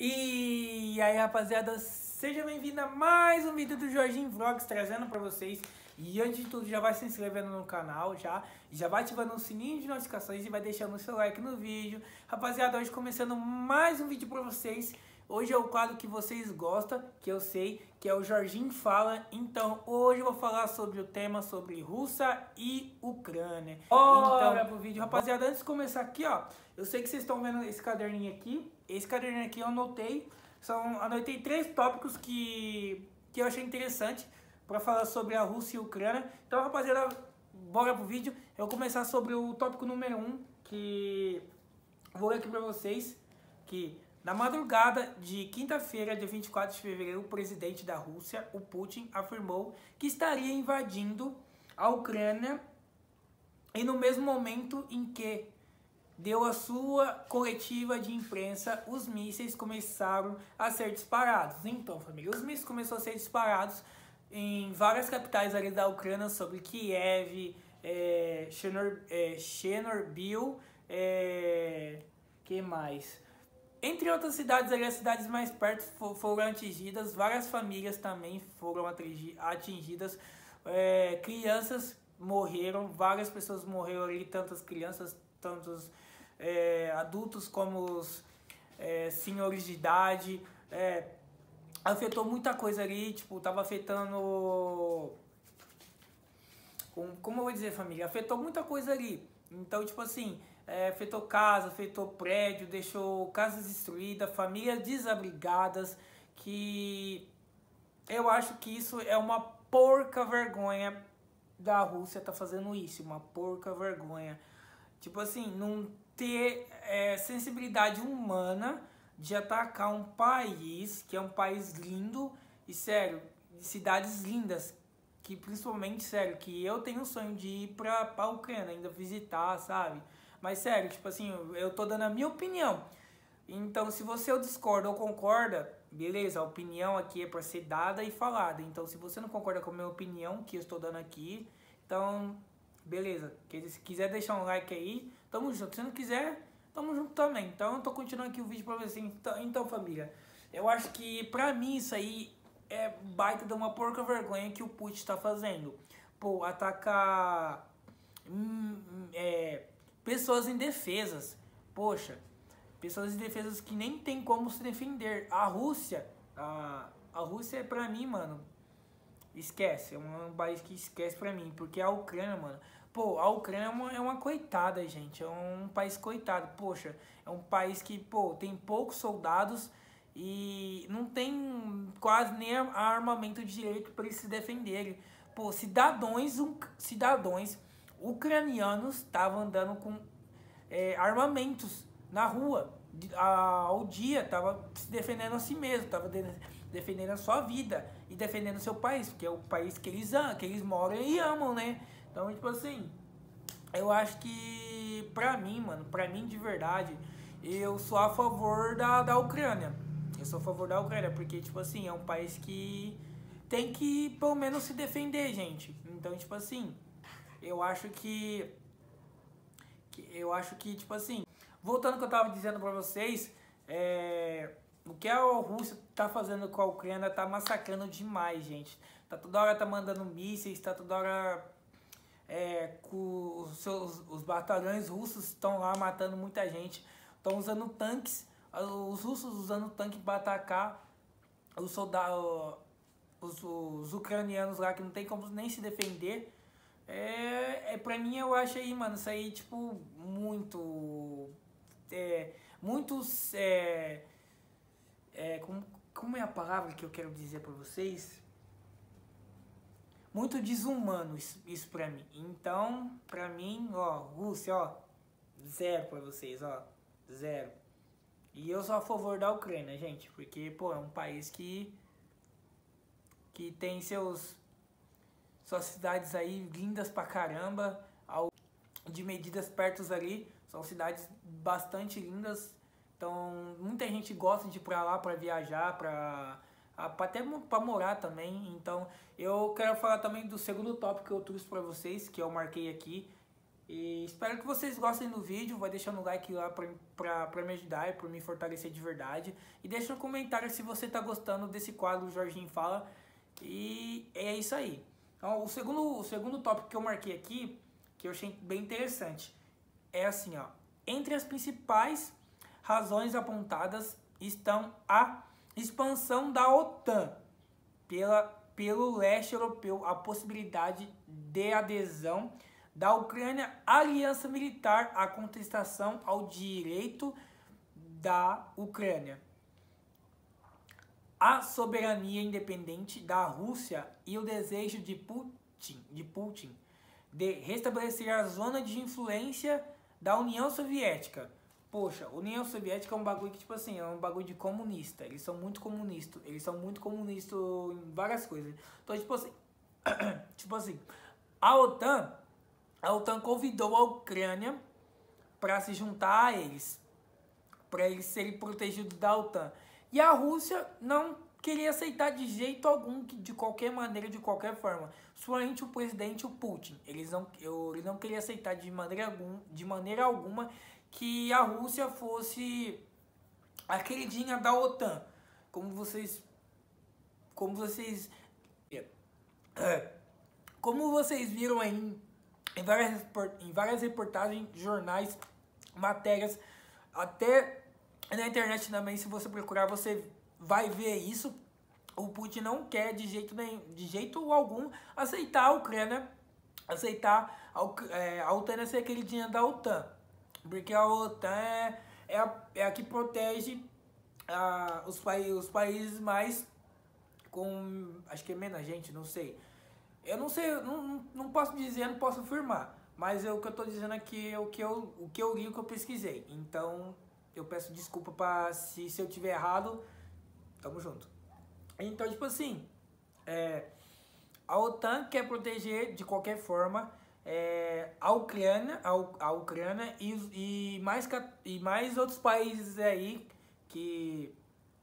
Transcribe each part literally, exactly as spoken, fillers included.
E aí, rapaziada, seja bem-vindo a mais um vídeo do Jorginho Vlogs, trazendo pra vocês. E antes de tudo, já vai se inscrevendo no canal, já já vai ativando o sininho de notificações e vai deixando o seu like no vídeo. Rapaziada, hoje começando mais um vídeo pra vocês. Hoje é o quadro que vocês gostam, que eu sei, que é o Jorginho Fala. Então, hoje eu vou falar sobre o tema sobre Rússia e Ucrânia. Bora então, pro vídeo. Rapaziada, antes de começar aqui, ó, eu sei que vocês estão vendo esse caderninho aqui. Esse caderninho aqui eu anotei, são, anotei três tópicos que, que eu achei interessante para falar sobre a Rússia e a Ucrânia. Então, rapaziada, bora pro vídeo. Eu vou começar sobre o tópico número um, que vou ler aqui para vocês, que na madrugada de quinta-feira, dia vinte e quatro de fevereiro, o presidente da Rússia, o Putin, afirmou que estaria invadindo a Ucrânia e no mesmo momento em que deu a sua coletiva de imprensa, os mísseis começaram a ser disparados. Então, família, os mísseis começaram a ser disparados em várias capitais ali da Ucrânia, sobre Kiev, é, Chernobyl, é, que mais? Entre outras cidades ali, as cidades mais perto foram atingidas, várias famílias também foram atingidas, é, crianças morreram, várias pessoas morreram ali, tantas crianças, tantos é, adultos como os é, senhores de idade. É, afetou muita coisa ali, tipo, tava afetando, como, como eu vou dizer, família, afetou muita coisa ali. Então, tipo assim, é, afetou casa, afetou prédio, deixou casas destruídas, famílias desabrigadas, que eu acho que isso é uma porca vergonha da Rússia tá fazendo isso, uma porca vergonha. Tipo assim, não ter é, sensibilidade humana de atacar um país, que é um país lindo e, sério, de cidades lindas, que principalmente, sério, que eu tenho o sonho de ir pra, pra Ucrânia, ainda visitar, sabe? Mas, sério, tipo assim, eu tô dando a minha opinião. Então, se você discorda ou concorda, beleza, a opinião aqui é pra ser dada e falada. Então, se você não concorda com a minha opinião que eu estou dando aqui, então, beleza. Se quiser deixar um like aí, tamo junto. Se não quiser, tamo junto também. Então, eu tô continuando aqui o vídeo pra vocês. Então, então, família, eu acho que pra mim isso aí é baita de uma porca vergonha que o Putin tá fazendo. Pô, atacar hum, é, pessoas indefesas. Poxa, pessoas indefesas que nem tem como se defender. A Rússia, a, a Rússia é pra mim, mano, esquece. É um país que esquece pra mim. Porque a Ucrânia, mano, pô, a Ucrânia é uma, é uma coitada, gente. É um país coitado. Poxa, é um país que, pô, tem poucos soldados e não tem quase nem armamento de direito para eles se defenderem. Pô, cidadãos, cidadãos ucranianos estavam andando com é, armamentos na rua ao dia, estavam se defendendo a si mesmo, estavam defendendo a sua vida e defendendo o seu país, porque é o país que eles amam, que eles moram e amam, né? Então, tipo assim, eu acho que pra mim, mano, pra mim de verdade, eu sou a favor da, da Ucrânia. Eu sou a favor da Ucrânia, porque, tipo assim, é um país que tem que, pelo menos, se defender, gente. Então, tipo assim, eu acho que... que eu acho que, tipo assim... Voltando ao que eu tava dizendo pra vocês, é, o que a Rússia tá fazendo com a Ucrânia tá massacrando demais, gente. Tá toda hora tá mandando mísseis, tá toda hora... É, com os, seus, os batalhões russos estão lá matando muita gente. Estão usando tanques... Os russos usando tanque para atacar os soldados, os, os ucranianos lá que não tem como nem se defender. É, é pra mim, eu acho aí, mano, isso aí, tipo, muito... É, muitos... É, é, como, como é a palavra que eu quero dizer pra vocês? Muito desumano isso, isso pra mim. Então, pra mim, ó, Rússia, ó, zero pra vocês, ó, zero. E eu sou a favor da Ucrânia, gente, porque, pô, é um país que que tem seus suas cidades aí lindas pra caramba, ao, de medidas perto ali, são cidades bastante lindas. Então, muita gente gosta de ir pra lá pra viajar, pra, até pra morar também. Então, eu quero falar também do segundo tópico que eu trouxe pra vocês, que eu marquei aqui. E espero que vocês gostem do vídeo, vai deixando o like lá pra, pra, pra me ajudar e pra me fortalecer de verdade. E deixa um comentário se você tá gostando desse quadro, o Jorginho Fala. E é isso aí. Então, o segundo, o segundo tópico que eu marquei aqui, que eu achei bem interessante, é assim, ó. Entre as principais razões apontadas estão a expansão da OTAN pela, pelo leste europeu, a possibilidade de adesão da Ucrânia à aliança militar, a contestação ao direito da Ucrânia, a soberania independente da Rússia e o desejo de Putin, de Putin de restabelecer a zona de influência da União Soviética. Poxa, a União Soviética é um bagulho que, tipo assim, é um bagulho de comunista. Eles são muito comunistas. Eles são muito comunistas em várias coisas. Então, tipo assim, tipo assim, a OTAN, a OTAN convidou a Ucrânia para se juntar a eles, para eles serem protegidos da OTAN. E a Rússia não queria aceitar de jeito algum, de qualquer maneira, de qualquer forma. Somente o presidente, o Putin, eles não, eu, eles não queriam aceitar de maneira, algum, de maneira alguma que a Rússia fosse a queridinha da OTAN. Como vocês, como vocês, como vocês viram aí em várias, em várias reportagens, jornais, matérias, até na internet também, se você procurar, você vai ver isso. O Putin não quer de jeito, nem, de jeito algum aceitar a Ucrânia, aceitar a, é, a Ucrânia ser aquele dinheiro da OTAN. Porque a OTAN é, é, a, é a que protege a, os, os países mais com, acho que é menos gente, não sei. Eu não sei, não, não posso dizer, não posso afirmar. Mas é o que eu tô dizendo aqui é o que eu, o que eu li, o que eu pesquisei. Então, eu peço desculpa pra, se, se eu tiver errado, tamo junto. Então, tipo assim, é, a OTAN quer proteger de qualquer forma é, a Ucrânia, a, a Ucrânia e, e, mais, e mais outros países aí que,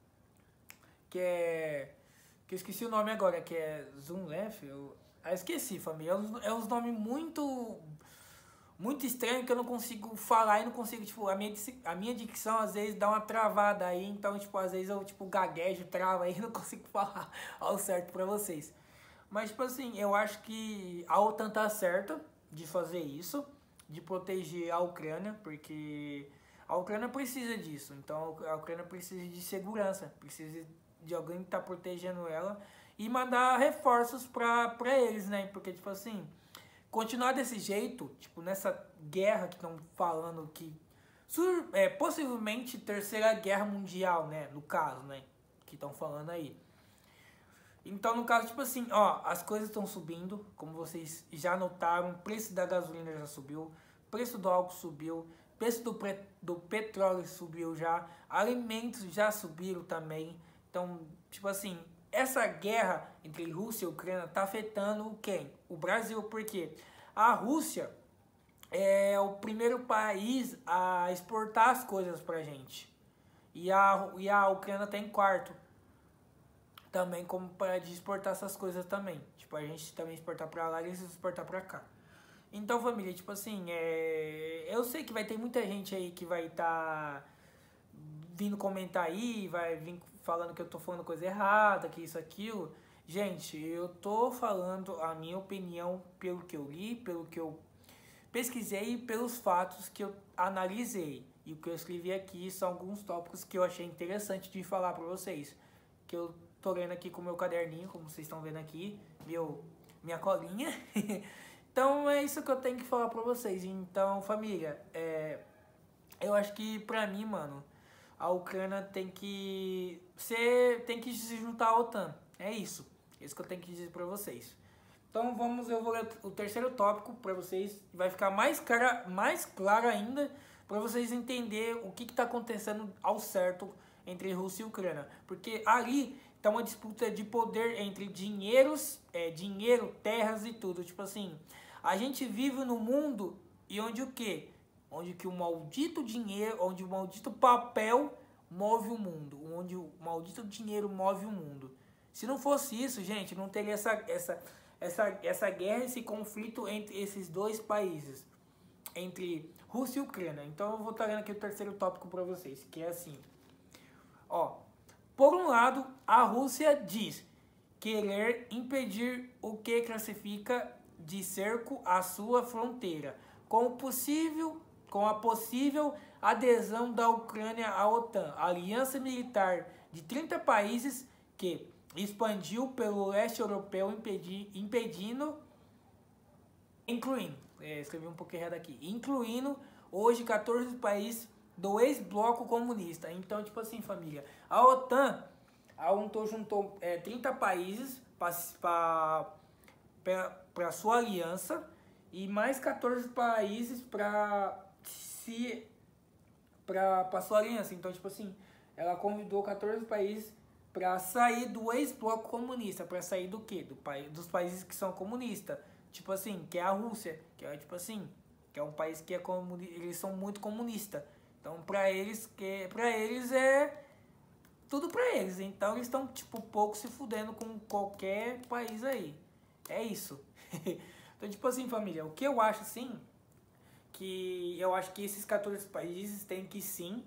que é, que eu esqueci o nome agora, que é Zunlef, eu ah, esqueci, família, é uns, é uns nomes muito... muito estranho que eu não consigo falar e não consigo, tipo, a minha, a minha dicção às vezes dá uma travada aí, então, tipo, às vezes eu, tipo, gaguejo, trava aí e não consigo falar ao certo pra vocês. Mas, tipo assim, eu acho que a OTAN tá certa de fazer isso, de proteger a Ucrânia, porque a Ucrânia precisa disso, então a Ucrânia precisa de segurança, precisa de alguém que tá protegendo ela e mandar reforços pra, pra eles, né, porque, tipo assim... continuar desse jeito, tipo, nessa guerra que estão falando que... Sur, é, possivelmente terceira guerra mundial, né? No caso, né? Que estão falando aí. Então, no caso, tipo assim, ó, as coisas estão subindo, como vocês já notaram, o preço da gasolina já subiu, preço do álcool subiu, preço do, pre, do petróleo subiu já, alimentos já subiram também. Então, tipo assim, essa guerra entre Rússia e Ucrânia tá afetando quem? O Brasil, porque a Rússia é o primeiro país a exportar as coisas pra gente. E a, e a Ucrânia tá em quarto. Também como para exportar essas coisas também. Tipo, a gente também exportar pra lá e eles exportar pra cá. Então, família, tipo assim, é... eu sei que vai ter muita gente aí que vai estar... Tá vindo comentar aí, vai vir falando que eu tô falando coisa errada, que isso, aquilo. Gente, eu tô falando a minha opinião pelo que eu li, pelo que eu pesquisei e pelos fatos que eu analisei. E o que eu escrevi aqui são alguns tópicos que eu achei interessante de falar pra vocês. Que eu tô lendo aqui com o meu caderninho, como vocês estão vendo aqui, meu, minha colinha. Então é isso que eu tenho que falar pra vocês. Então, família, é, eu acho que pra mim, mano, a Ucrânia tem que ser, tem que se juntar à OTAN. É isso. É isso que eu tenho que dizer pra vocês. Então vamos, eu vou ler o terceiro tópico pra vocês. Vai ficar mais, cara, mais claro ainda pra vocês entenderem o que que tá acontecendo ao certo entre Rússia e Ucrânia. Porque ali tá uma disputa de poder entre dinheiros, é, dinheiro, terras e tudo. Tipo assim, a gente vive no mundo e onde o quê? Onde que o maldito dinheiro, onde o maldito papel move o mundo, onde o maldito dinheiro move o mundo. Se não fosse isso, gente, não teria essa, essa, essa, essa guerra, esse conflito entre esses dois países. entre Rússia e Ucrânia. Então eu vou estar lendo aqui o terceiro tópico para vocês, que é assim. Ó, por um lado, a Rússia diz querer impedir o que classifica de cerco à sua fronteira, com, possível, com a possível adesão da Ucrânia à OTAN, a aliança militar de trinta países que expandiu pelo leste europeu, impedi, impedindo, incluindo, é, escrevi um pouquinho errado aqui, incluindo hoje quatorze países do ex-bloco comunista. Então, tipo assim, família, a OTAN a UNTO juntou é, trinta países para a sua aliança e mais quatorze países para se para sua aliança. Então, tipo assim, ela convidou quatorze países para sair do ex-bloco comunista, para sair do quê? Do país, dos países que são comunistas. Tipo assim, que é a Rússia, que é tipo assim, que é um país que é comunista, eles são muito comunistas. Então, para eles que para eles é tudo para eles. Então, eles estão tipo pouco se fudendo com qualquer país aí. É isso. Então, tipo assim, família, o que eu acho assim, que eu acho que esses quatorze países têm que sim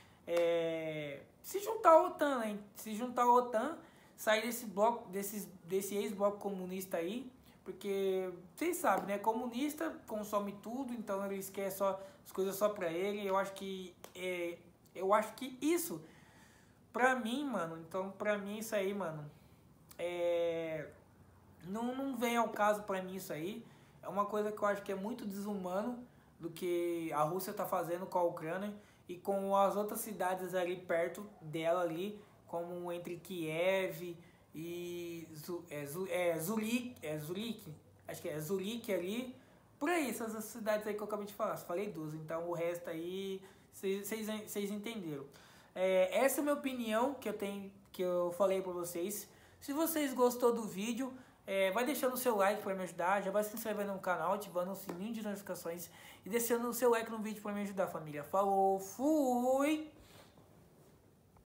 é, se juntar à OTAN, né? Se juntar à OTAN, sair desse bloco, desses, desse ex-bloco comunista aí, porque vocês sabem, né? Comunista consome tudo, então eles querem só as coisas só pra ele. Eu acho que é, eu acho que isso, pra mim, mano, então pra mim isso aí, mano, é, não, não vem ao caso pra mim isso aí. É uma coisa que eu acho que é muito desumano do que a Rússia tá fazendo com a Ucrânia e com as outras cidades ali perto dela ali, como entre Kiev e é, é, Zurique, é Zurique, acho que é Zurique ali, por aí, essas cidades aí que eu acabei de falar, falei duas, então o resto aí vocês entenderam. É, essa é a minha opinião que eu tenho, que eu falei pra vocês. Se vocês gostou do vídeo, é, vai deixando o seu like para me ajudar, já vai se inscrevendo no canal, ativando o sininho de notificações e deixando o seu like no vídeo para me ajudar, família. Falou, fui!